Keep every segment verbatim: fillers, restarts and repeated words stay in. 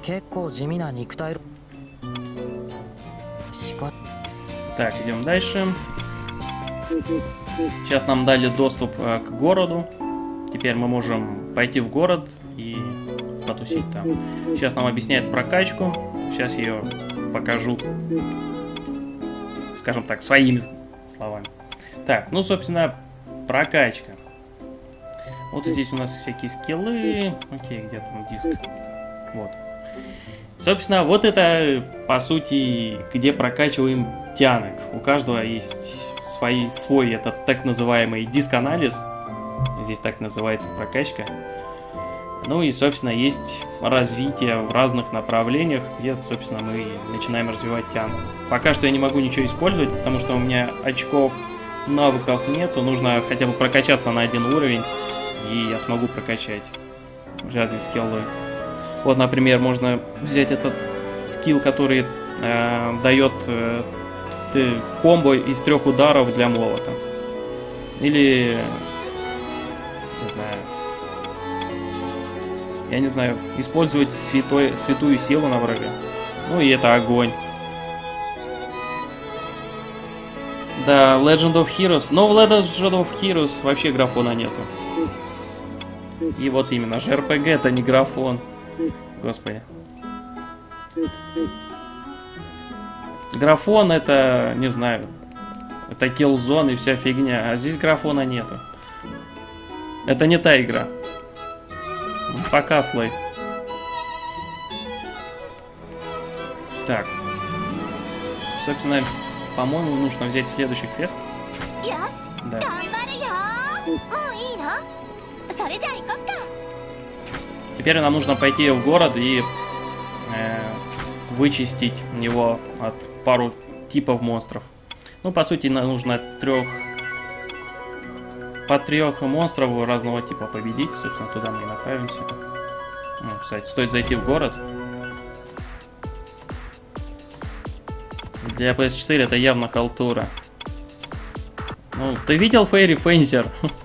Так, идем дальше. Сейчас нам дали доступ э, к городу. Теперь мы можем пойти в город и потусить там. Сейчас нам объясняют прокачку. Сейчас ее покажу, скажем так, своими словами. Так, ну, собственно, прокачка. Вот здесь у нас всякие скиллы. Окей, где там диск? Вот. Собственно, вот это, по сути, где прокачиваем тянок. У каждого есть свой, свой этот так называемый диск-анализ. Здесь так называется прокачка. Ну и, собственно, есть развитие в разных направлениях, где, собственно, мы начинаем развивать тянок. Пока что я не могу ничего использовать, потому что у меня очков в навыках нету. Нужно хотя бы прокачаться на один уровень, и я смогу прокачать разные скиллы. Вот, например, можно взять этот скилл, который э, дает э, комбо из трех ударов для молота. Или, не знаю, я не знаю, использовать святой, святую силу на врага. Ну и это огонь. Да, Legend of Heroes. Но в Legend of Heroes вообще графона нету. И вот именно, же эр пи джи это не графон. Господи. Графон это, не знаю, это Killzone и вся фигня. А здесь графона нету. Это не та игра. Пока, слой. Так. Собственно, по-моему, нужно взять следующий квест. Да. Теперь нам нужно пойти в город и э, вычистить его от пару типов монстров. Ну, по сути, нам нужно трех... По трех монстров разного типа победить. Собственно, туда мы и направимся. Ну, кстати, стоит зайти в город. Для пи эс четыре это явно халтура. Ну, ты видел Fairy Fencer?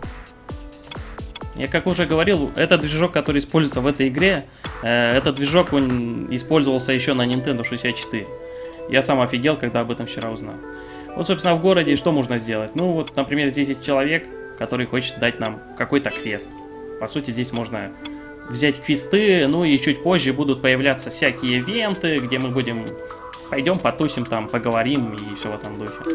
Я как уже говорил, это движок, который используется в этой игре. Этот движок, он использовался еще на Nintendo шестьдесят четыре. Я сам офигел, когда об этом вчера узнал. Вот, собственно, в городе что можно сделать? Ну, вот, например, здесь есть человек, который хочет дать нам какой-то квест. По сути, здесь можно взять квесты, ну и чуть позже будут появляться всякие ивенты, где мы будем... Пойдем потусим там, поговорим и все в этом духе.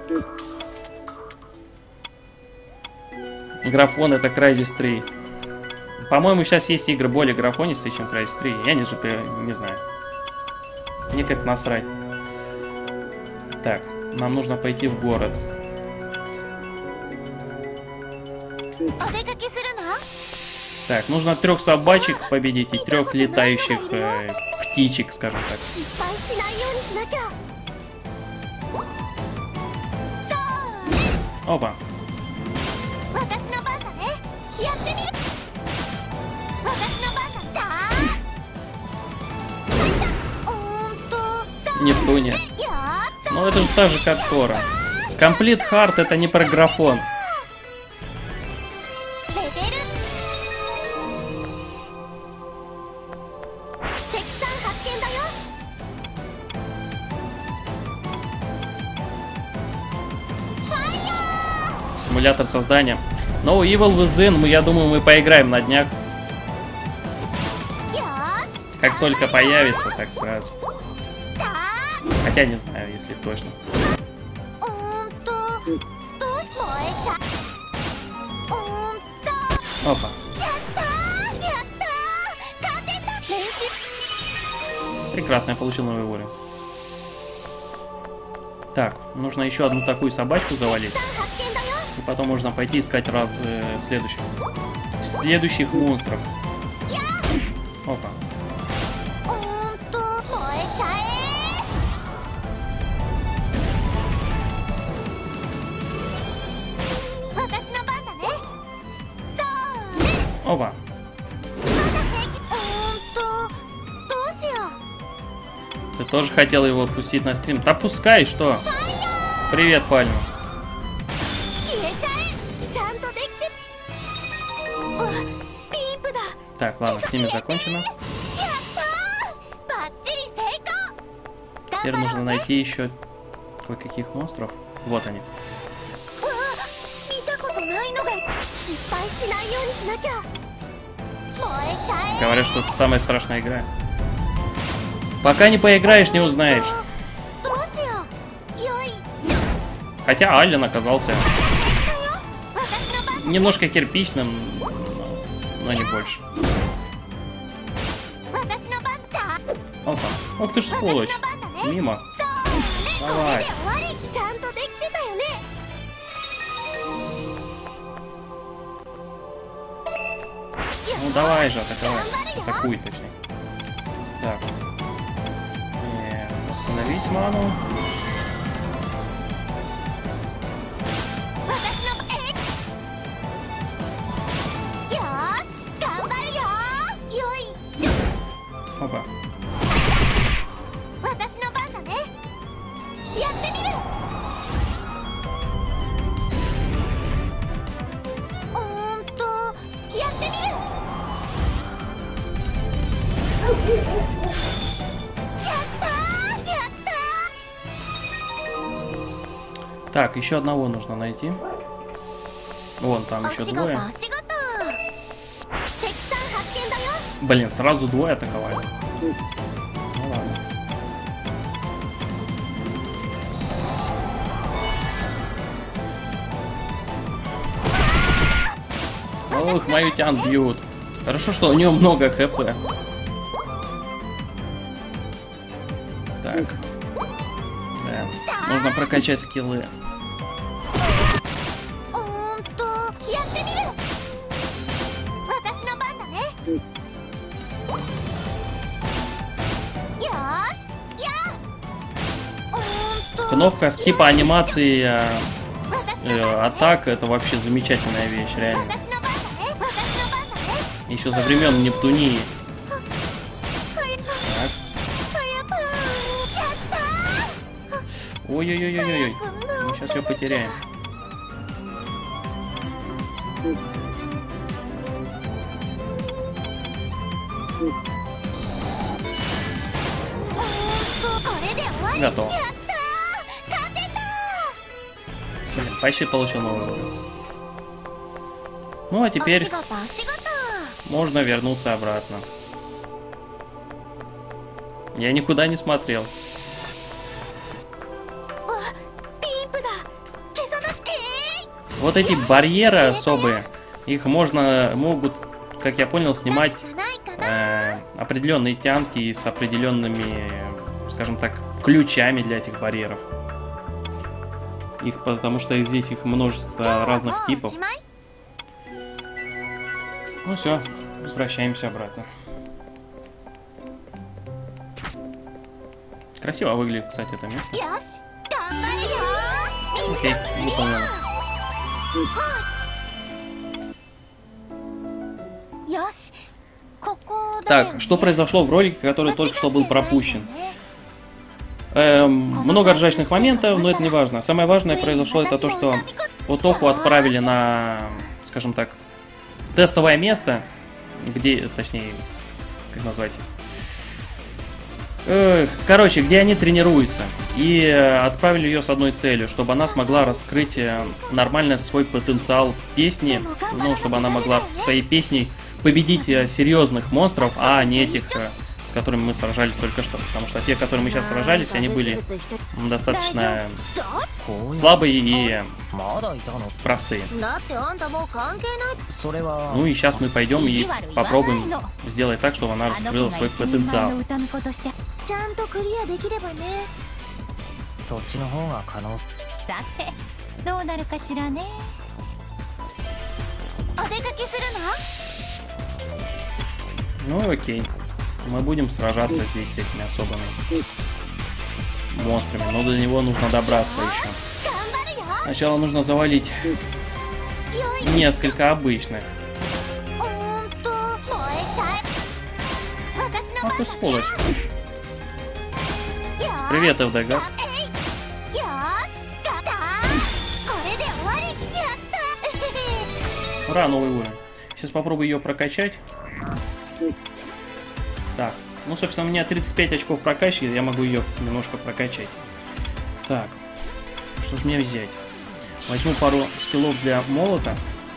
Графон это Crysis три. По-моему, сейчас есть игры более графонистые, чем Crysis три. Я не, не знаю. Мне как насрать. Так, нам нужно пойти в город. Так, нужно трех собачек победить и трех летающих э, птичек, скажем так. Опа. Нептуния. Ну это же так же, как Тора. Complete Heart это не про графон. Симулятор создания. No Evil Within, я думаю, мы поиграем на днях. Как только появится, так сразу. Хотя не знаю, если точно. Опа. Прекрасно, я получил новый уровень. Так, нужно еще одну такую собачку завалить. И потом можно пойти искать раз, э, следующих. Следующих монстров. Опа. Опа. Ты тоже хотел его отпустить на стрим? Да пускай, что? Привет, Пальма. Так, ладно, с ними закончено. Теперь нужно найти еще кое-каких монстров. Вот они. Говорят, что это самая страшная игра. Пока не поиграешь, не узнаешь. Хотя Аллен оказался немножко кирпичным, но не больше. Опа. Ох ты ж сволочь. Мимо. Давай. Ну давай же, атаковай. Атакуй, точнее. Так. Не, остановить ману. Опа. Так, еще одного нужно найти. Вон там еще двое. Блин, сразу двое атаковали. Ну ладно. Ох, мою тян бьют. Хорошо, что у него много хп. Так. Да. Нужно прокачать скиллы. Кнопка скипа анимации э, э, атак — это вообще замечательная вещь, реально. Еще за времен Нептунии. Ой-ой-ой-ой-ой. Мы сейчас ее потеряем. Готово. Блин, почти получил новый уровень. Ну а теперь можно вернуться обратно. Я никуда не смотрел. Вот эти барьеры особые, их можно, могут, как я понял, снимать э, определенные тянки с определенными, скажем так, ключами для этих барьеров. Их, потому что здесь их множество разных типов. Ну все, возвращаемся обратно. Красиво выглядит, кстати, это место. Окей, выполнено. Так, что произошло в ролике, который только что был пропущен? Эм, много ржачных моментов, но это не важно. Самое важное произошло это то, что Отоху отправили на, скажем так, тестовое место, где, точнее, как назвать? Эх, короче, где они тренируются. И отправили ее с одной целью, чтобы она смогла раскрыть нормально свой потенциал песни, ну, чтобы она могла своей песней победить серьезных монстров, а не этих, с которыми мы сражались только что. Потому что те, которые мы сейчас сражались, они были достаточно слабые и простые. Ну и сейчас мы пойдем и попробуем сделать так, чтобы она раскрыла свой потенциал. Ну окей. Мы будем сражаться здесь с этими особыми монстрами, но до него нужно добраться еще. Сначала нужно завалить несколько обычных. Ах ты сволочь. Привет, ФДГ. Ура, новый уровень. Сейчас попробую ее прокачать. Так, Ну, собственно, у меня тридцать пять очков прокачки, я могу ее немножко прокачать. Так, что же мне взять? Возьму пару скиллов для молота.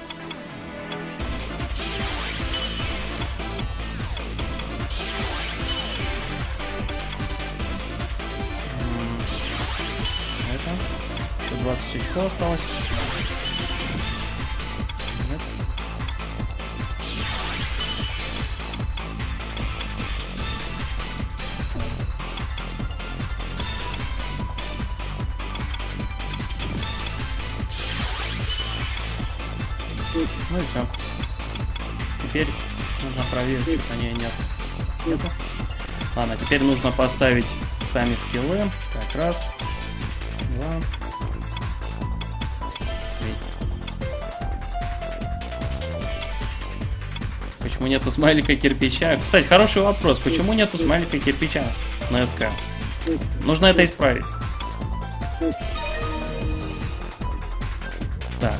Это. Еще двадцать очков осталось. Нет. Ну и все. Теперь нужно проверить, что-то не нет. Нету. Ладно, теперь нужно поставить сами скиллы. Так, раз, два, три. Почему нету смайлика кирпича? Кстати, хороший вопрос. Почему нету смайлика кирпича на СК? Нужно это исправить. Так.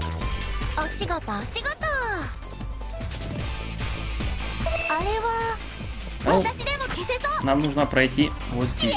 Ну, нам нужно пройти вот здесь.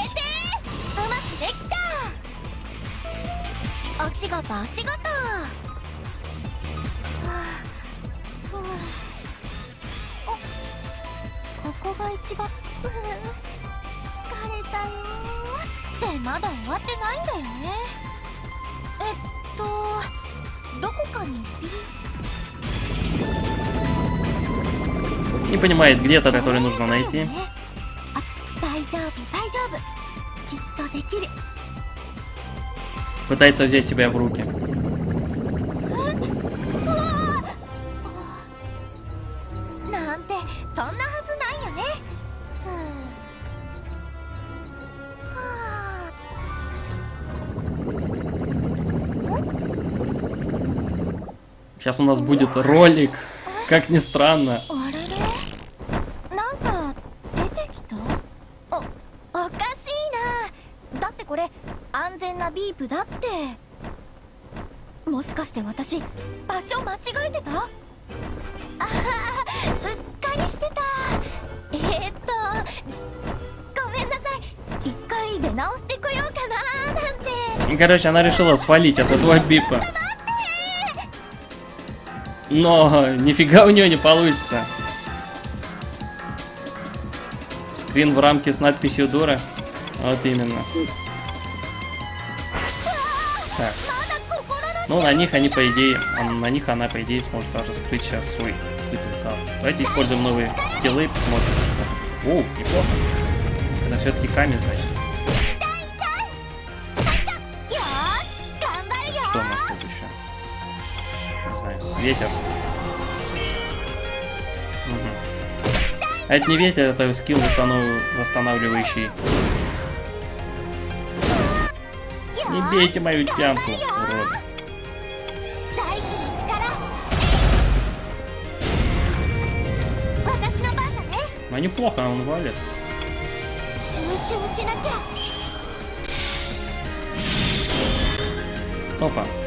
Не понимает, где-то, который нужно найти. Пытается взять себя в руки. Сейчас у нас будет ролик, как ни странно. Короче, она решила свалить от этого бипа. Но нифига у нее не получится. Скрин в рамке с надписью Дора. Вот именно. Так. Ну, на них они, по идее, на них она, по идее, сможет даже скрыть сейчас свой потенциал. Давайте используем новые скиллы и посмотрим, что. О, неплохо. Это все-таки камень, значит. Что у нас тут еще? Не знаю, ветер. Угу. А это не ветер, это скилл, восстанов... восстанавливающий. Не бейте мою тянку, урод. А неплохо, он валит. Опа.